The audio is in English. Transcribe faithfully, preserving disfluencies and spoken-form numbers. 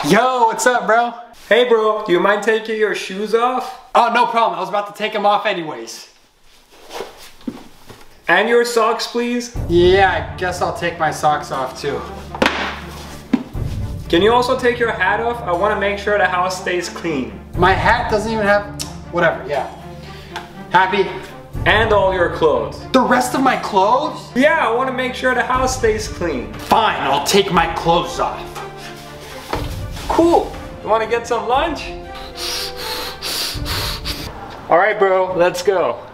Yo, what's up, bro? Hey bro, do you mind taking your shoes off? Oh, no problem. I was about to take them off anyways. And your socks, please? Yeah, I guess I'll take my socks off too. Can you also take your hat off? I want to make sure the house stays clean. My hat doesn't even have... Whatever, yeah. Happy? And all your clothes. The rest of my clothes? Yeah, I want to make sure the house stays clean. Fine, I'll take my clothes off. Cool. You want to get some lunch? All right, bro, let's go.